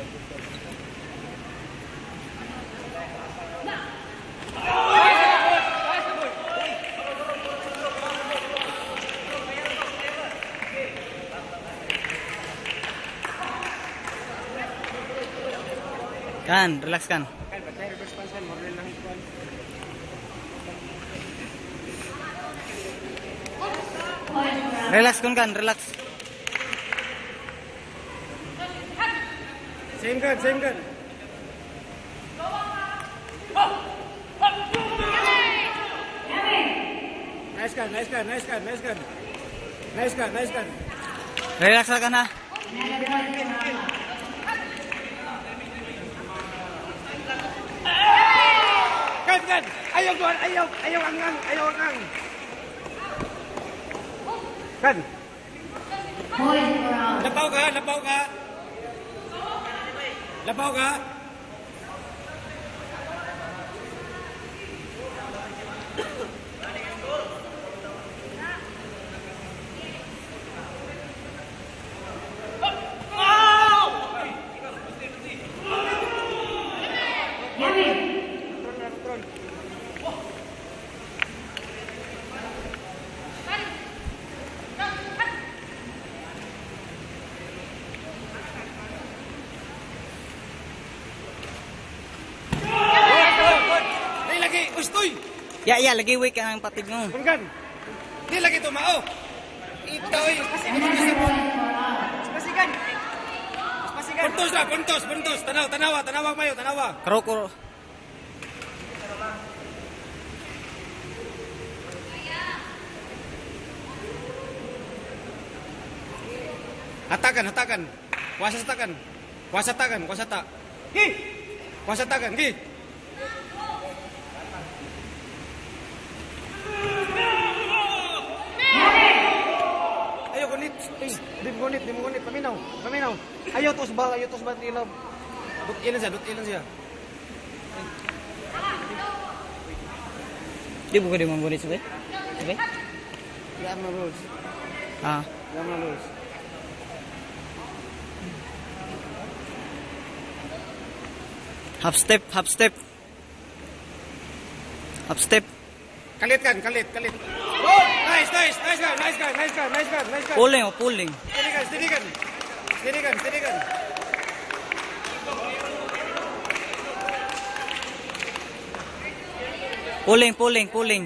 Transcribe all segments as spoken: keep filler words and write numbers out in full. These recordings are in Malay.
Kan, relax kan. Relax kan kan, relax. Same gun, same gun. Nice gun, nice gun, nice gun, nice gun. Nice gun, nice gun. Relax kan ha. Kan, kan. Ayaw doon, ayaw, ayaw angang, ayaw angang. Kan. Lapaw ka, lapaw ka. Lapaw ka. Ustoy! Ya, ya, lagi weak ang patig mo. Punggan! Di lagi tumao! Itoy! Spasigan! Spasigan! Puntos na, puntos, puntos! Tanaw, tanawa, tanawa mayo, tanawa! Kroko. Hatakan, hatakan! Kuasa hatakan! Kuasa hatakan, kuasa tak! Gi! Kuasa hatakan, gi! Di mo gunit, di mo gunit, paminaw, paminaw. Ayaw tos bal, ayaw tos bal ilaw. Dut ilan siya, dut ilan siya. Di buka di mo gunit sabi? Sabi? Yan na rules. Ah. Yan na rules. Half step, half step. Half step. Kalit kan, kalit, kalit. Oh, nice, nice, nice gun, nice gun, nice gun, nice gun, nice gun. Pulling, oh, pulling. Steady gun, steady gun. Steady gun, steady gun. Pulling, pulling, pulling.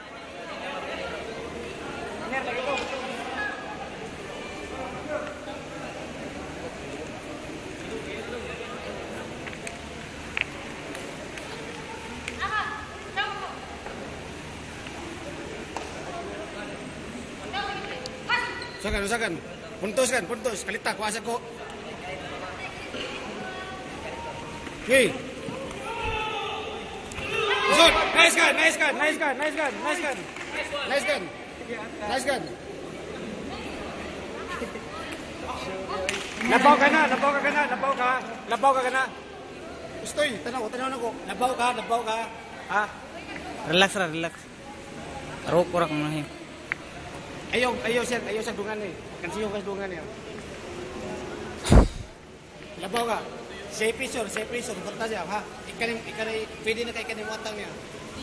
Usahakan, usahakan. Puntos kan, puntos. Kalita, kuasa ko. Hey. Usod. Nice gun, nice gun, nice gun, nice gun, nice gun. Nice gun. Nice gun. Labaw ka na, labaw ka na, labaw ka. Labaw ka na. Ustoy, tanaw, tanaw na ko. Labaw ka, labaw ka. Ha? Relax ra, relax. Roko ra kung nahi. Ayaw, ayaw siya, ayaw siya dungan eh. Kansiyo ka dungan eh. Labaw ka. Safe pressure, safe pressure. Punta siya, ha? Ikanim, ikanim, pwede na kay ikanim watang niya.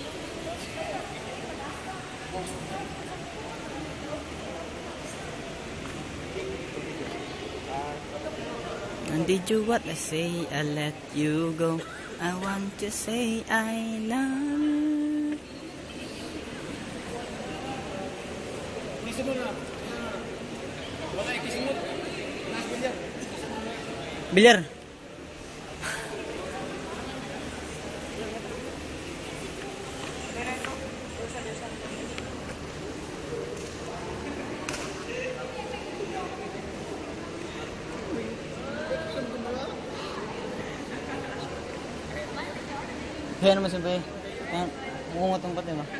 And did you what I say? I let you go. I want to say I love you. Kisunod na. Wala ay kisunod. Nas bilyar. Bilyar. Kaya naman siyempre. Kaya mukungotong pati ba?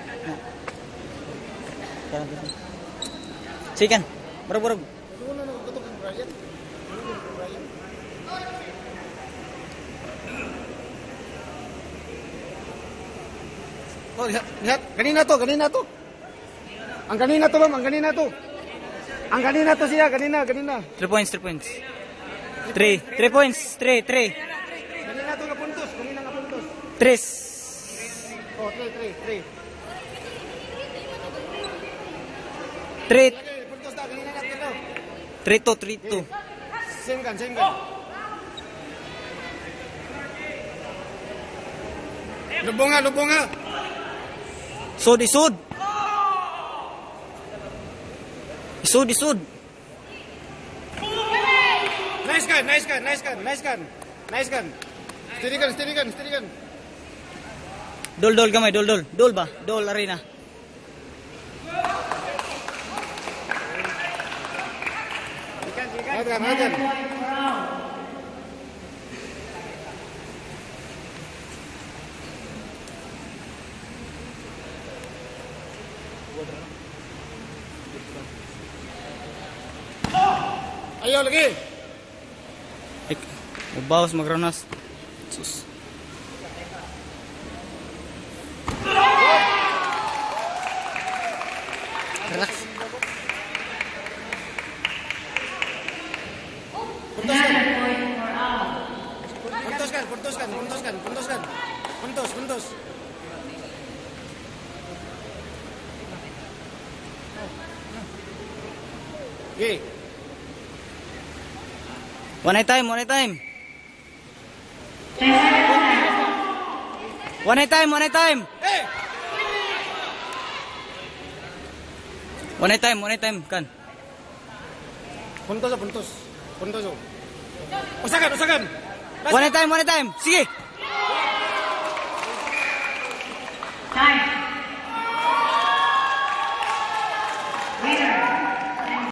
Kaya naman. Chicken. Barog-barog. Oh, lihat, lihat. Kanina to, kanina to. Ang kanina to, Lam. Ang kanina to. Ang kanina to siya, kanina, kanina. Three points, three points. Three. Three points. Three, three. Dali na ito nga puntos. Kumina nga puntos. Tres. Oh, three, three, three. Three. Lagi, puntos na. Kumina natin no. Three to, three to. Same gun, same gun. Lubong nga, lubong nga. Isud, isud. Isud, isud. Nice gun, nice gun, nice gun, nice gun. Nice gun. Steady gun, steady gun, steady gun. Dol, dol gamay, dol, dol. Dol ba? Dol arena. Makan, makan. Ayo lagi. Ik, ubawas magranas. Sus. Relax. Putuskan, putuskan, putuskan, putuskan. Puntus, puntus. Oke. One night time, one night time. One night time, one night time. Eh, One night time, one night time kan. puntus, puntus. Puntus. Usahakan, usahakan. One night time, one night time. Sige.